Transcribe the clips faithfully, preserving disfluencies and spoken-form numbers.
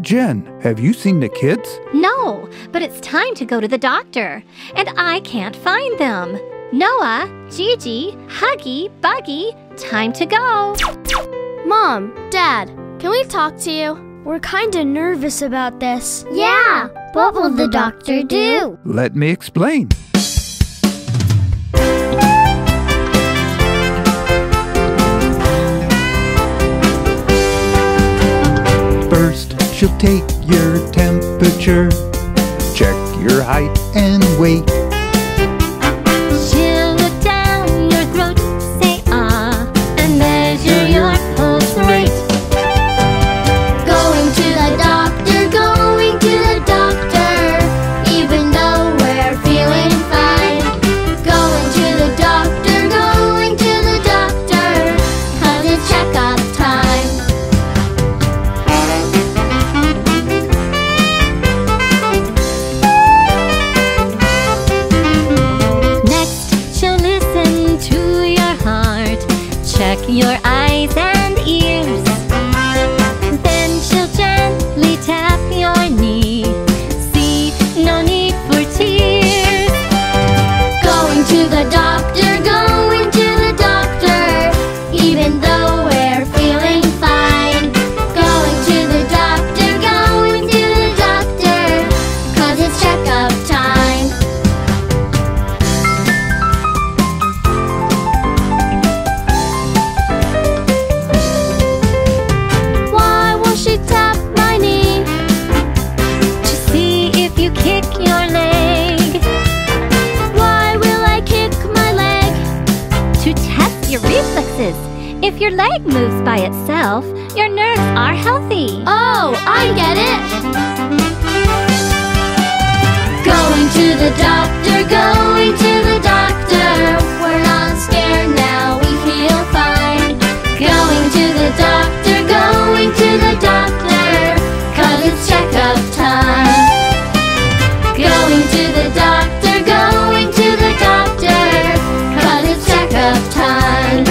Jen, have you seen the kids? No, but it's time to go to the doctor, and I can't find them. Noah, Gigi, Huggy, Buggy, time to go. Mom, Dad, can we talk to you? We're kinda nervous about this. Yeah, what will the doctor do? Let me explain. First, she'll take your temperature, check your height and weight. She'll look down your throat, say ah, and measure your pulse rate. Going to the doctor, going to the doctor, even though we're feeling fine. Going to the doctor, going to the doctor, 'cause it's checkup time. Next, she'll listen to your heart, check your eyes and ears. Then she'll gently tap your knee, see, no need for tears. Going to the doctor, going to the doctor, even though we're feeling fine. Going to the doctor, going to the doctor, 'cause it's checkup time. Why will she tap my knee? To see if you kick your leg, Why will I kick my leg? to test your reflexes. If your leg moves by itself, your nerves are healthy. Oh, I get it! Going to the doctor, going to the doctor, we're not scared now, we feel fine. Going to the doctor, going to the doctor, 'cause it's checkup time. Going to the doctor, going to the doctor, 'cause it's checkup time.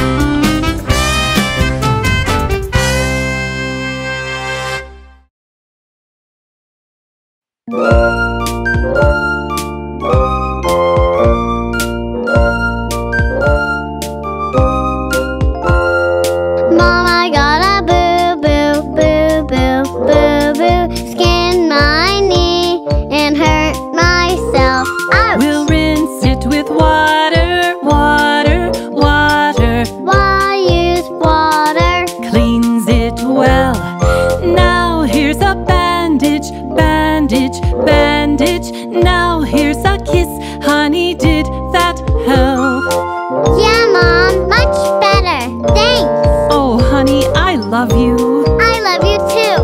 Mom, I got a boo boo boo boo boo boo. Skinned my knee and hurt myself. Ouch! We'll rinse it with water, water, water. Why use water? Cleans it well. Now here's a bandage, bandage, bandage. Now here's a kiss, honey, did that help? Yeah, Mom, much better. Thanks. Oh, honey, I love you. I love you too.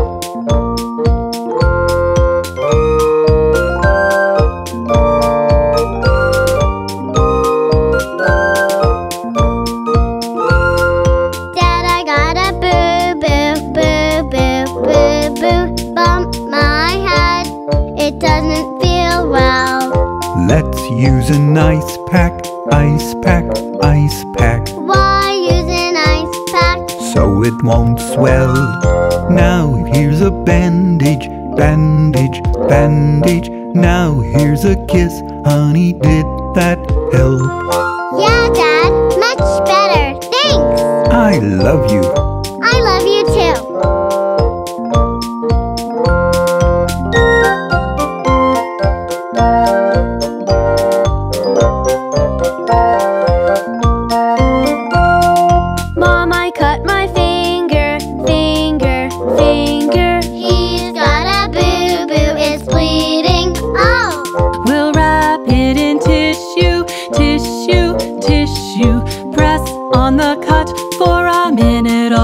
Dad, I got a boo boo boo boo boo boo. Bump my head, it doesn't feel well. Let's use an ice pack, ice pack, ice pack, Why use an ice pack? so it won't swell. Now here's a bandage, bandage, bandage. Now here's a kiss, honey, did that help? Yeah, Dad, much better. Thanks. I love you. I love you too. Mom, I cut my finger, finger, finger. He's got a boo boo, it's bleeding. Oh, We'll wrap it in tissue, tissue, tissue. Press on the cut for a minute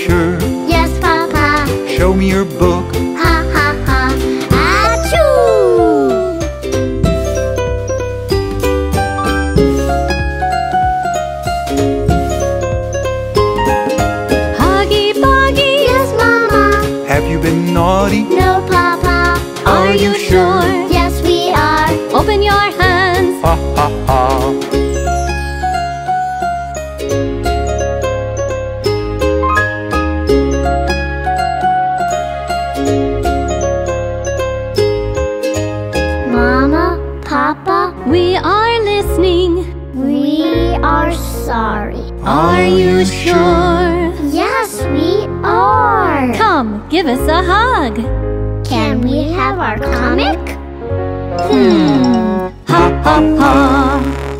sure? Yes, Papa. Show me your book. Ha ha ha. Achoo! Huggy Buggy. Yes, Mama. Have you been naughty? No, Papa. Are you sure? Yes, we are. Open your hands. Ha ha ha. Mama, Papa, We are listening. we are sorry. Are you sure? Yes, we are. Come, give us a hug. Can we have our comic? Hmm. Ha ha ha.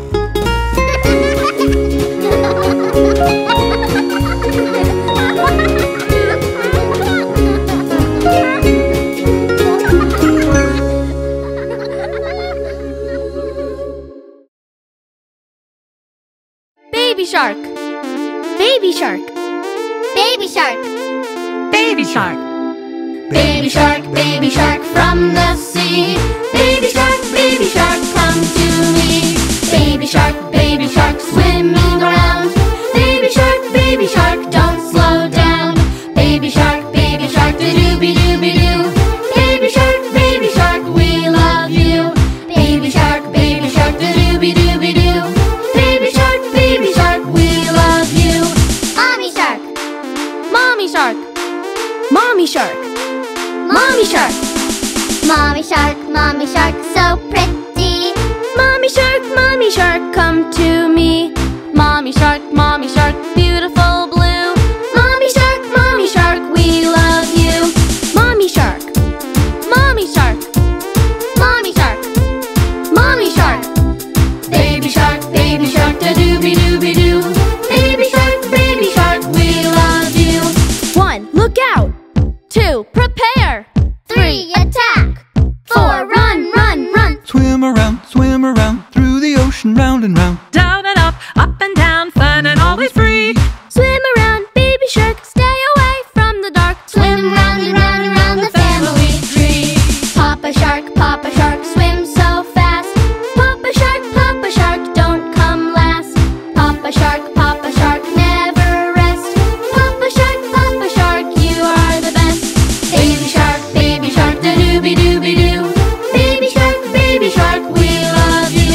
Baby shark. Baby shark. Baby shark. Baby shark. Baby shark, baby shark from the sea. Baby shark, baby shark, come to me. Baby shark, baby shark, swimming around. Baby shark, baby shark, don't slow down. Baby shark, baby shark, do-doo-be-doo-be-doo. Baby shark, baby shark, we love you. Baby shark, baby shark, do-doo-be-doo-be-doo. Baby shark, baby shark, we love you. Mommy shark. Mommy shark. Mommy shark. Mommy shark. Mommy shark, mommy shark, so pretty. Mommy shark, mommy shark, come to me. Mommy shark, mommy shark, beautiful blue. Mommy shark, mommy shark, we love you. Mommy shark. Mommy shark. Mommy shark. Mommy shark. Baby shark, baby shark, da-doo-be-doo-be-doo. Baby shark, baby shark, we love you. One, look out. Two, prepare. Three, attack. Four, run, run, run. Swim around, swim around, through the ocean, round and round. Down and up, up and down, fun and always free. Swim around, baby shark, stay away from the dark. Swim round and round and round the family tree. Papa shark, Papa shark, swim so fast. Papa shark, Papa shark, don't come last. Papa shark, Papa shark, never rest. Papa shark, Papa shark, you are the best. Baby shark, baby shark, da-doo-be-doo-be-doo. Baby shark, baby shark, we love you.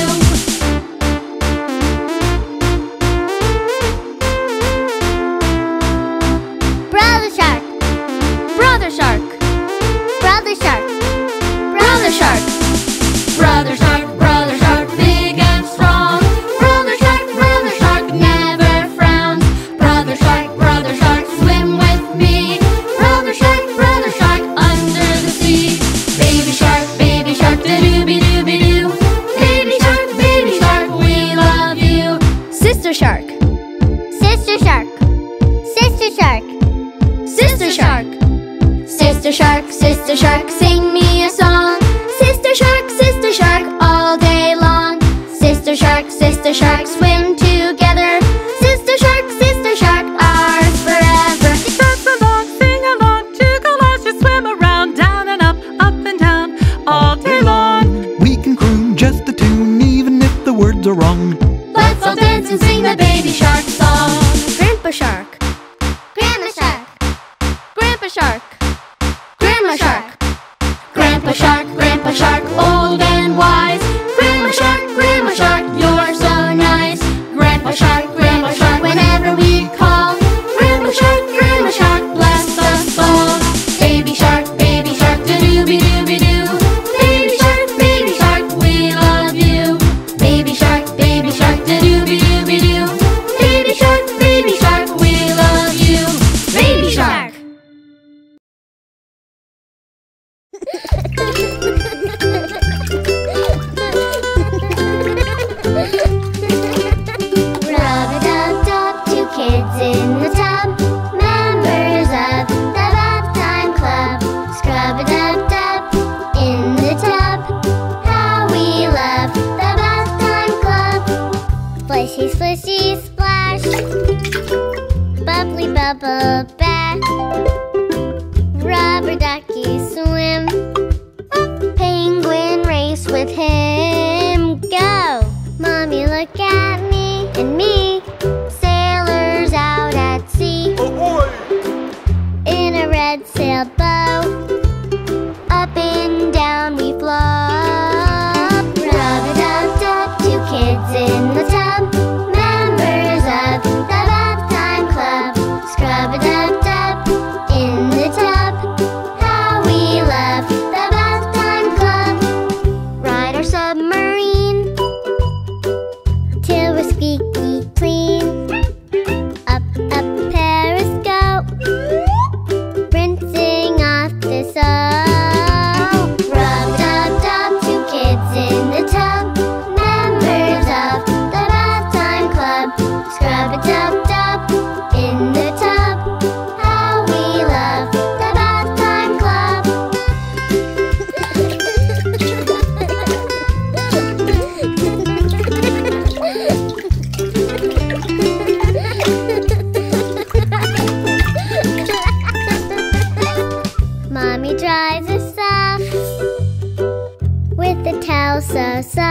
Brother shark, Brother shark. brother shark, brother shark. Brother shark, brother shark, big and strong. Brother shark, brother shark, never frowns. Brother shark, brother shark, swim with me. Brother shark, brother shark, under the sea. Baby shark, baby shark, da-doo-be-doo-be-doo. Baby shark, baby shark, we love you. Sister shark. Sister shark, sister shark, Sister shark. sister shark, sister shark, sing me a song. Sister shark, sister shark, all day long. Sister shark, sister shark, swim together. Sister shark, sister shark, ours forever. Dance along, sing along, jiggle as you swim around, down and up, up and down, all day long. We can croon just the tune, even if the words are wrong. Let's all dance and sing the baby shark song. Grandpa shark. Grandma shark, Grandpa shark. Grandma shark, Grandpa shark, Grandpa shark, old and wise. Grandma shark, Grandma shark, you're so nice. Grandpa shark, Grandpa shark, whenever we call. Grandma shark, Grandma shark, bless us all. Baby shark, baby shark, da-doo-be-doo-be-doo. Baby shark, baby shark, we love you. Baby shark, baby shark, da-doo-be-doo-be-doo. Baby shark, baby shark, we love you. Baby shark. Brother at. Rubber ducky swim. Penguin race with him. Go! Mommy, look at me and me. Sailors out at sea. Oh boy! In a red sailboat. Up and down we float. Rub-a-dub-dub, two kids in the tub. Members of the Bath Time Club. Scrub-a-dub-dub in the tub. How we love the Bath Time Club. Ride our submarine till we're squeaky clean. Up, up periscope, rinsing off the soap. Rub-a-dub-dub, two kids in the tub. Members of the Bath Time Club. Scrub-a-dub-dub in the tub. How we love the Bath Time Club. Mommy dries us off with the towel so soft.